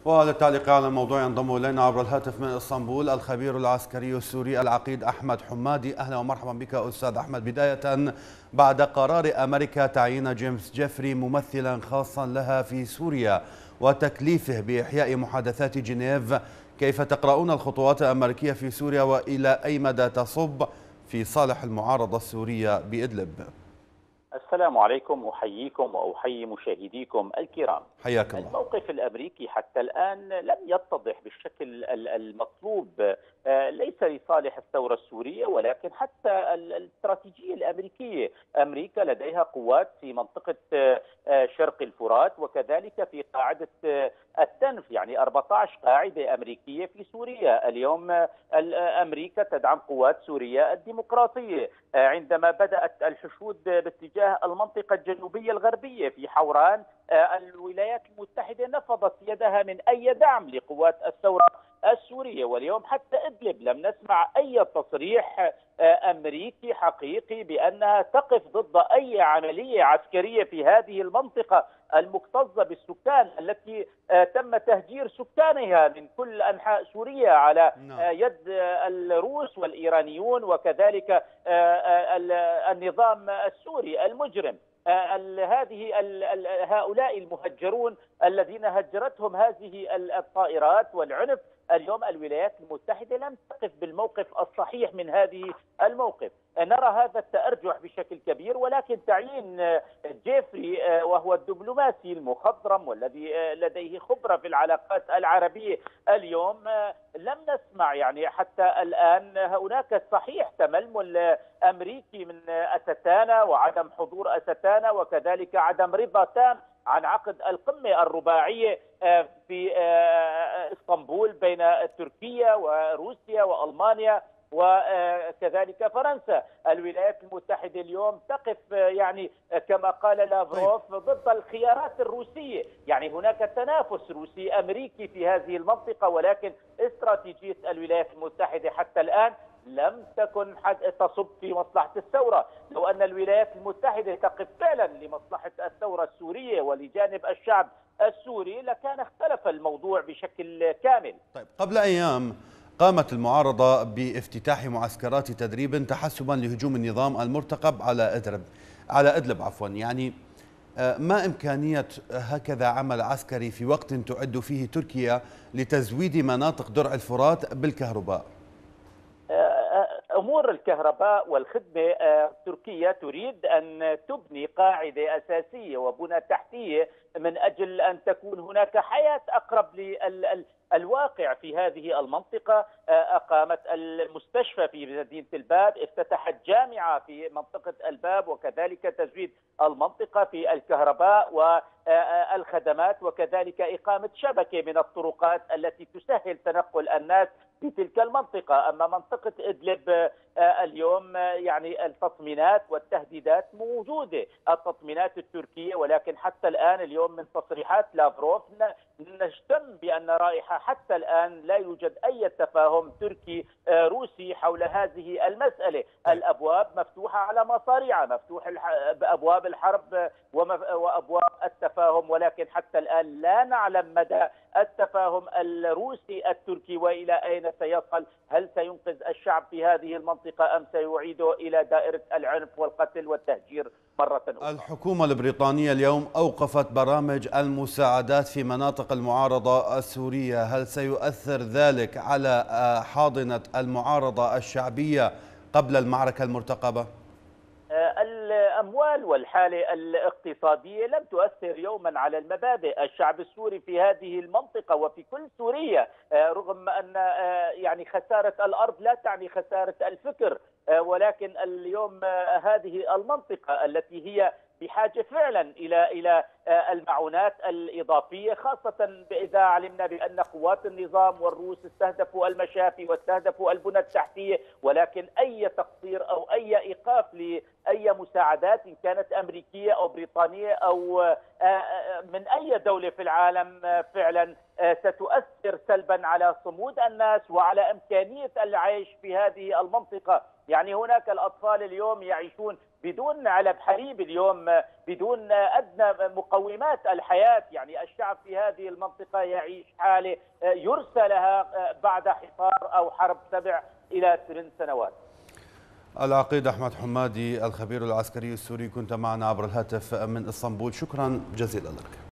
وللتعليق على الموضوع ينضم إلينا عبر الهاتف من اسطنبول الخبير العسكري السوري العقيد أحمد حمادي. أهلا ومرحبا بك أستاذ أحمد. بداية، بعد قرار أمريكا تعيين جيمس جيفري ممثلا خاصا لها في سوريا وتكليفه بإحياء محادثات جنيف، كيف تقرؤون الخطوات الأمريكية في سوريا وإلى أي مدى تصب في صالح المعارضة السورية بإدلب؟ السلام عليكم، أحييكم وأحيي مشاهديكم الكرام. حياك الله. الموقف الأمريكي حتى الآن لم يتضح بالشكل المطلوب، ليس لصالح الثورة السورية ولكن حتى الاستراتيجية الأمريكية. أمريكا لديها قوات في منطقة شرق الفرات وكذلك في قاعدة التنف، يعني 14 قاعدة أمريكية في سوريا. اليوم أمريكا تدعم قوات سوريا الديمقراطية. عندما بدأت الحشود باتجاه المنطقة الجنوبية الغربية في حوران، الولايات المتحدة نفضت يدها من أي دعم لقوات الثورة السورية، واليوم حتى إدلب لم نسمع أي تصريح أمريكي حقيقي بأنها تقف ضد أي عملية عسكرية في هذه المنطقة المكتظة بالسكان التي تم تهجير سكانها من كل أنحاء سوريا على يد الروس والإيرانيون وكذلك النظام السوري المجرم. هؤلاء المهجرون الذين هجرتهم هذه الطائرات والعنف، اليوم الولايات المتحدة لم تقف بالموقف الصحيح من هذه الموقف. نرى هذا التأرجح بشكل كبير، ولكن تعيين جيفري وهو الدبلوماسي المخضرم والذي لديه خبرة في العلاقات العربية اليوم لم نسمع يعني حتى الآن هناك صحيح تململ أمريكي من أستانا وعدم حضور أستانا وكذلك عدم رضا تام عن عقد القمة الرباعية في اسطنبول بين تركيا وروسيا وألمانيا وكذلك فرنسا. الولايات المتحدة اليوم تقف يعني كما قال لافروف ضد الخيارات الروسية، يعني هناك تنافس روسي أمريكي في هذه المنطقة، ولكن استراتيجية الولايات المتحدة حتى الآن لم تكن تصب في مصلحة الثورة. لو أن الولايات المتحدة تقف فعلا لمصلحة الثورة السورية ولجانب الشعب السوري لكان اختلف الموضوع بشكل كامل. طيب، قبل أيام قامت المعارضة بافتتاح معسكرات تدريب تحسبا لهجوم النظام المرتقب على إدلب يعني ما إمكانية هكذا عمل عسكري في وقت تعد فيه تركيا لتزويد مناطق درع الفرات بالكهرباء؟ أمور الكهرباء والخدمة، تركيا تريد أن تبني قاعدة أساسية وبنى تحتية من أجل أن تكون هناك حياة أقرب للواقع في هذه المنطقة. أقامت المستشفى في مدينة الباب، افتتحت جامعة في منطقة الباب وكذلك تزويد المنطقة في الكهرباء والخدمات وكذلك إقامة شبكة من الطرقات التي تسهل تنقل الناس في تلك المنطقة. أما منطقة إدلب اليوم يعني التطمينات والتهديدات موجودة، التطمينات التركية، ولكن حتى الآن اليوم من تصريحات لافروف نجتم بأن رائحة حتى الآن لا يوجد أي تفاهم تركي روسي حول هذه المسألة. الأبواب مفتوحة على مصاريع، مفتوح أبواب الحرب وأبواب التفاهم، ولكن حتى الآن لا نعلم مدى التفاهم الروسي التركي وإلى أين سيصل. هل سينقذ الشعب في هذه المنطقة أم سيعيده إلى دائرة العنف والقتل والتهجير مرة أخرى؟ الحكومة البريطانية اليوم أوقفت برامج المساعدات في مناطق المعارضة السورية، هل سيؤثر ذلك على حاضنة المعارضة الشعبية قبل المعركة المرتقبة؟ الأموال والحالة الاقتصادية لم تؤثر يوما على المبادئ. الشعب السوري في هذه المنطقة وفي كل سوريا، رغم أن يعني خسارة الأرض لا تعني خسارة الفكر، ولكن اليوم هذه المنطقة التي هي بحاجة فعلا إلى المعونات الإضافية، خاصة إذا علمنا بأن قوات النظام والروس استهدفوا المشافي واستهدفوا البنى التحتية، ولكن أي تقصير أو أي إيقاف لأي مساعدات إن كانت أمريكية أو بريطانية أو من أي دولة في العالم فعلا ستؤثر سلبا على صمود الناس وعلى إمكانية العيش في هذه المنطقة. يعني هناك الأطفال اليوم يعيشون بدون علب حليب اليوم، بدون أدنى مقومات الحياة. يعني الشعب في هذه المنطقة يعيش حالة يرسى لها بعد حصار أو حرب 7 إلى 8 سنوات. العقيد أحمد حمادي الخبير العسكري السوري، كنت معنا عبر الهاتف من اسطنبول، شكرا جزيلا لك.